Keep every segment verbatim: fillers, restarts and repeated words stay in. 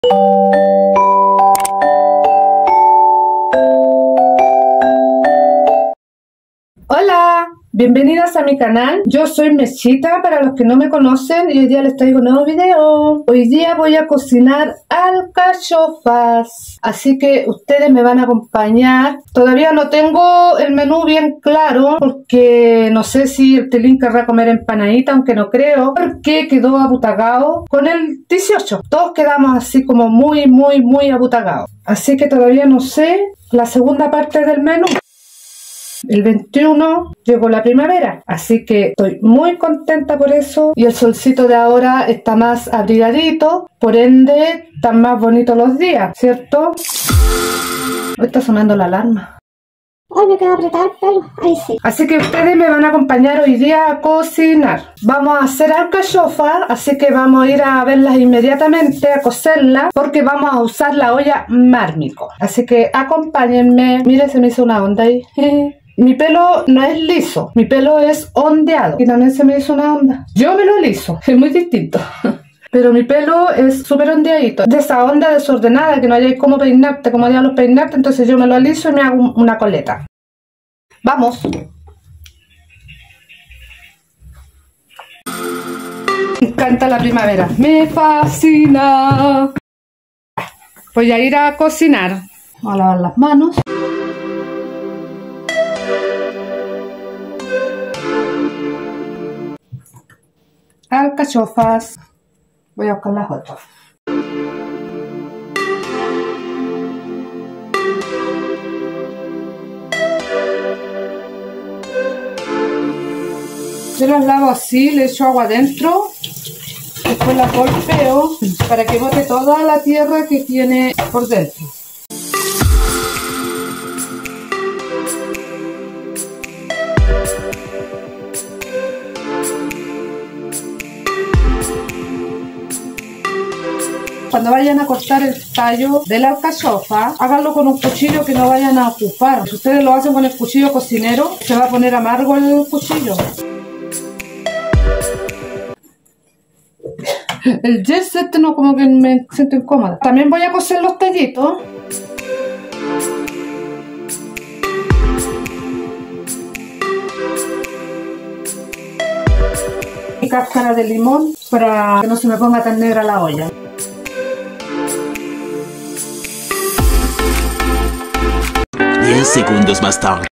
Hola, bienvenidas a mi canal. Yo soy Mechita para los que no me conocen y hoy día les traigo un nuevo video. Hoy día voy a cocinar alcachofas, así que ustedes me van a acompañar. Todavía no tengo el menú bien claro porque no sé si el Tilín querrá comer empanadita, aunque no creo, porque quedó abutagado con el dieciocho. Todos quedamos así como muy, muy, muy abutagados. Así que todavía no sé la segunda parte del menú. El veintiuno llegó la primavera, así que estoy muy contenta por eso y el solcito de ahora está más abrigadito, por ende están más bonitos los días, ¿cierto? Hoy está sonando la alarma. Ay, me queda apretado el pelo. Ahí sí. Así que ustedes me van a acompañar hoy día a cocinar. Vamos a hacer alcachofas, así que vamos a ir a verlas inmediatamente, a cocerlas, porque vamos a usar la olla Mármico. Así que acompáñenme. Miren, se me hizo una onda ahí. Mi pelo no es liso, mi pelo es ondeado y también se me hizo una onda. Yo me lo liso, es muy distinto. Pero mi pelo es súper ondeadito, de esa onda desordenada que no hay cómo peinarte, como diablos peinarte, entonces yo me lo aliso y me hago una coleta. ¡Vamos! Me encanta la primavera, me fascina. Voy a ir a cocinar. Voy a lavar las manos. Alcachofas. Voy a buscar las otras. Yo las lavo así, le echo agua adentro, después las golpeo para que bote toda la tierra que tiene por dentro. Cuando vayan a cortar el tallo de la alcachofa, háganlo con un cuchillo que no vayan a ocupar. Si ustedes lo hacen con el cuchillo cocinero, se va a poner amargo el cuchillo. El jet set no, como que me siento incómoda. También voy a cocer los tallitos. Y cáscara de limón para que no se me ponga tan negra la olla. diez segundos más tarde.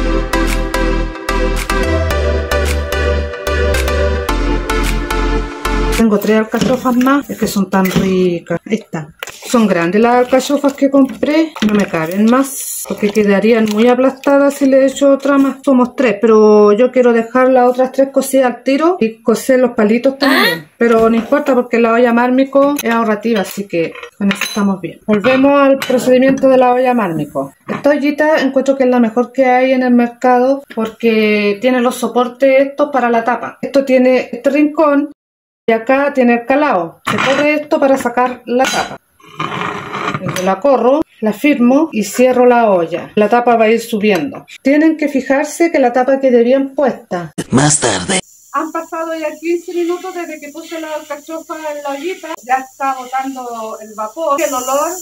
Tengo tres alcachofas más, es que son tan ricas. Estas son grandes las alcachofas que compré, no me caben más porque quedarían muy aplastadas si le echo otra más. Somos tres, pero yo quiero dejar las otras tres cocidas al tiro y cocer los palitos también. Pero no importa porque la olla Mármico es ahorrativa, así que con eso estamos bien. Volvemos al procedimiento de la olla Mármico. Esta ollita encuentro que es la mejor que hay en el mercado porque tiene los soportes estos para la tapa. Esto tiene este rincón. Y acá tiene el calado. Se corre esto para sacar la tapa. Yo la corro, la firmo y cierro la olla. La tapa va a ir subiendo. Tienen que fijarse que la tapa quede bien puesta. Más tarde. Han pasado ya quince minutos desde que puse la alcachofa en la ollita. Ya está botando el vapor. El olor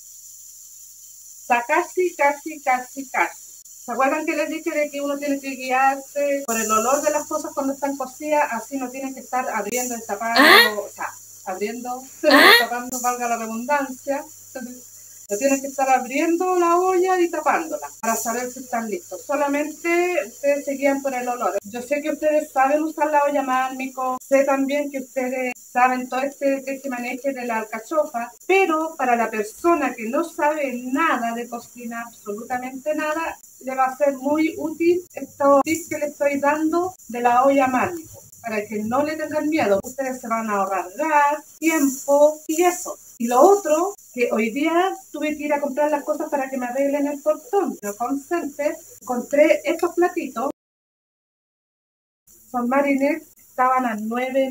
está casi, casi, casi, casi. ¿Se acuerdan que les dije de que uno tiene que guiarse por el olor de las cosas cuando están cocidas? Así no tienen que estar abriendo, destapando, ¿Ah? o sea, abriendo, ¿Ah? destapando, valga la redundancia. No tienen que estar abriendo la olla y tapándola para saber si están listos. Solamente ustedes se guían por el olor. Yo sé que ustedes saben usar la olla Mármico, sé también que ustedes saben todo este teje-maneje de la alcachofa, pero para la persona que no sabe nada de cocina, absolutamente nada, le va a ser muy útil estos tips que le estoy dando de la olla Mármico, para que no le tengan miedo. Ustedes se van a ahorrar gas, tiempo y eso. Y lo otro, que hoy día tuve que ir a comprar las cosas para que me arreglen el portón. Pero con Center encontré estos platitos. Son marinés, estaban a nueve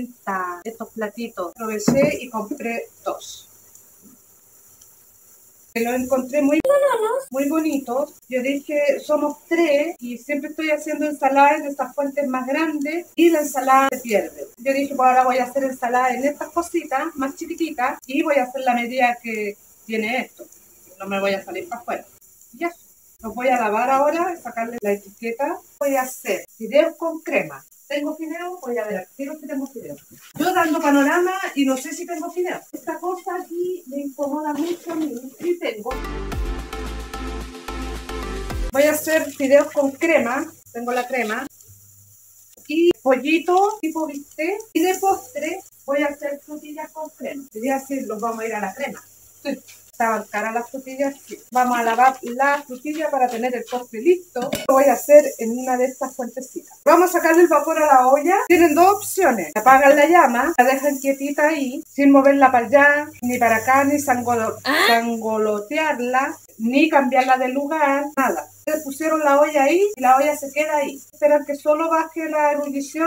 noventa estos platitos. Aproveché y compré dos. Los encontré muy muy bonitos. Yo dije, somos tres y siempre estoy haciendo ensaladas de estas fuentes más grandes y la ensalada se pierde. Yo dije, pues ahora voy a hacer ensalada en estas cositas más chiquititas y voy a hacer la medida que tiene esto. No me voy a salir para afuera. Ya, los voy a lavar ahora, sacarle la etiqueta. Voy a hacer fideos con crema. ¿Tengo fideos? Voy a ver, quiero que tengo fideos. Yo dando panorama y no sé si tengo fideos. Esta cosa aquí me incomoda mucho a mí. Sí tengo. Voy a hacer fideos con crema. Tengo la crema. Y pollito tipo bistec. Y de postre voy a hacer frutillas con crema. Quería decir, los vamos a ir a la crema. Sí. Estaban caras las frutillas. Sí. Vamos a lavar la frutilla para tener el postre listo. Lo voy a hacer en una de estas fuentecitas. Vamos a sacarle el vapor a la olla. Tienen dos opciones. Apagan la llama, la dejan quietita ahí, sin moverla para allá, ni para acá, ni sangolo sangolotearla, ni cambiarla de lugar, nada. Le pusieron la olla ahí y la olla se queda ahí. Esperan que solo baje la ebullición.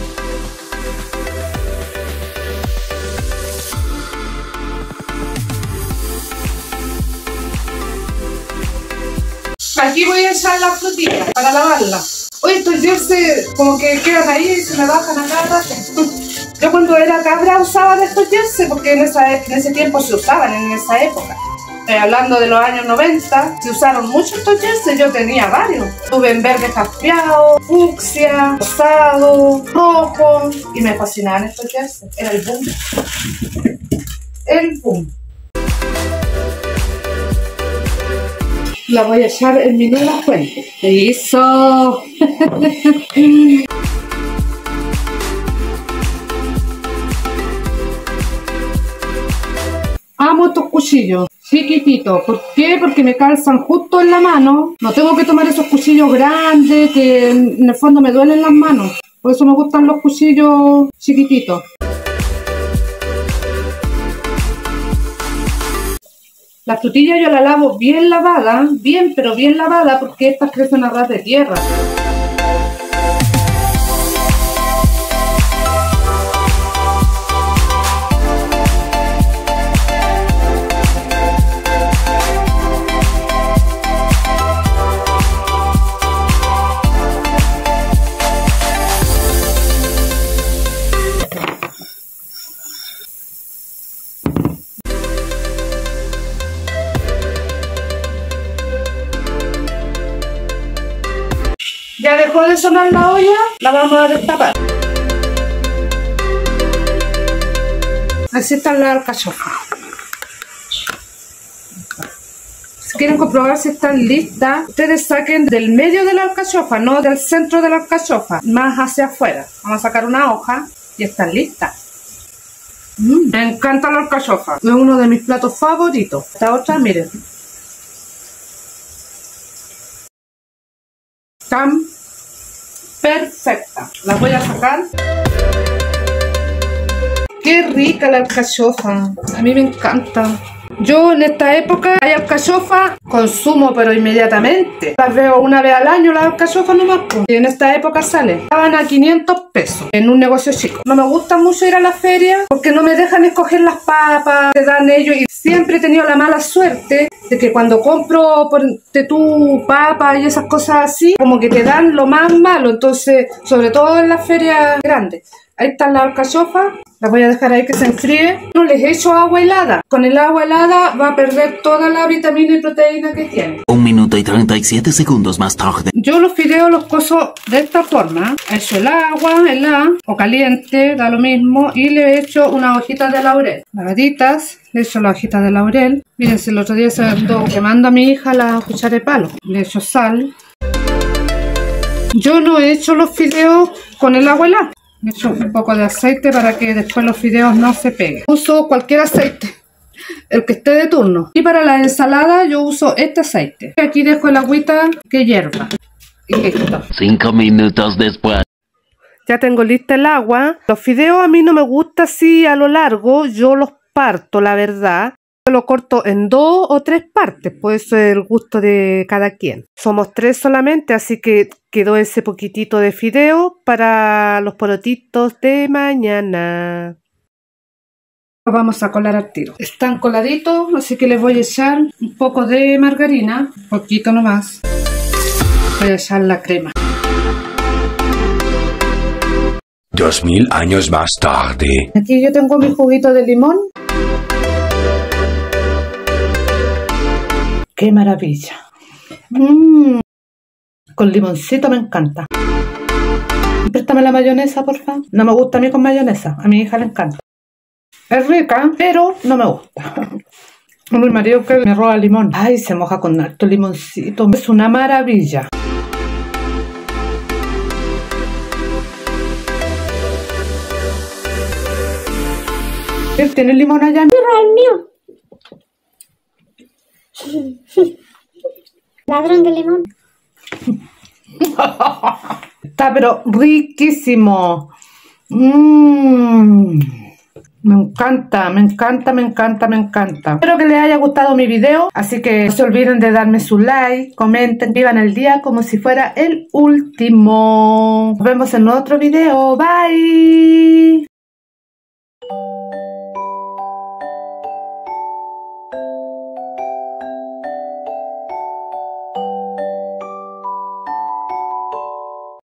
Aquí voy a echar las frutillas para lavarlas. Oye, estos jerseys como que quedan ahí y se me bajan a cada rato. Yo cuando era cabra usaba de estos jerseys porque en, esa, en ese tiempo se usaban, en esa época. Eh, hablando de los años noventa, se usaron mucho estos jerseys, yo tenía varios. Tuve en verde jaspeado, fucsia, rosado, rojo y me fascinaban estos jerseys. Era el boom. El boom. La voy a echar en mi nueva fuente. ¡Eso! Amo estos cuchillos chiquititos. ¿Por qué? Porque me calzan justo en la mano. No tengo que tomar esos cuchillos grandes que en el fondo me duelen las manos. Por eso me gustan los cuchillos chiquititos. La frutilla yo la lavo bien lavada, bien pero bien lavada, porque estas crecen a ras de tierra. Ya dejó de sonar la olla, la vamos a destapar. Así están las alcachofas. Si quieren comprobar si están listas, ustedes saquen del medio de la alcachofa, no del centro de la alcachofa, más hacia afuera. Vamos a sacar una hoja y están listas. Mm, me encanta la alcachofa, es uno de mis platos favoritos. Esta otra, miren. Están perfecta. La voy a sacar. Qué rica la alcachofa. A mí me encanta. Yo en esta época hay alcachofa, consumo pero inmediatamente. Las veo una vez al año las alcachofas nomás. Y en esta época salen. Estaban a quinientos pesos en un negocio chico. No me gusta mucho ir a la feria porque no me dejan escoger las papas que dan ellos. Y siempre he tenido la mala suerte de que cuando compro de tu papa y esas cosas así, como que te dan lo más malo. Entonces, sobre todo en las ferias grandes. Ahí están las alcachofas. Las voy a dejar ahí que se enfríe. No les echo agua helada. Con el agua helada va a perder toda la vitamina y proteína que tiene. Un minuto y treinta y siete segundos más tarde. Yo los fideos los cozo de esta forma. Echo el agua helada o caliente, da lo mismo. Y le echo unas hojitas de laurel. Lavaditas, le echo las hojitas de laurel. Miren, si el otro día se andó quemando a mi hija la cuchara de palo. Le echo sal. Yo no he hecho los fideos con el agua helada. Le echo un poco de aceite para que después los fideos no se peguen. Uso cualquier aceite, el que esté de turno. Y para la ensalada yo uso este aceite. Aquí dejo el agüita que hierva. Y listo. Cinco minutos después. Ya tengo lista el agua. Los fideos a mí no me gusta así a lo largo. Yo los parto, la verdad. Yo lo corto en dos o tres partes, pues eso es el gusto de cada quien. Somos tres solamente, así que quedó ese poquitito de fideo para los porotitos de mañana. Lo vamos a colar al tiro. Están coladitos, así que les voy a echar un poco de margarina, un poquito nomás. Voy a echar la crema. Dos mil años más tarde. Aquí yo tengo mi juguito de limón. ¡Qué maravilla! Mmm. Con limoncito me encanta. Préstame la mayonesa, por favor. No me gusta a mí con mayonesa. A mi hija le encanta. Es rica, pero no me gusta. Mi marido que me roba limón. Ay, se moja con alto limoncito. Es una maravilla. ¿Él tiene limón allá? Perro es mío. Ladrón de limón. Está pero riquísimo. Mmm. Me encanta, me encanta, me encanta, me encanta. Espero que les haya gustado mi video. Así que no se olviden de darme su like, comenten, vivan el día como si fuera el último. Nos vemos en otro video. Bye.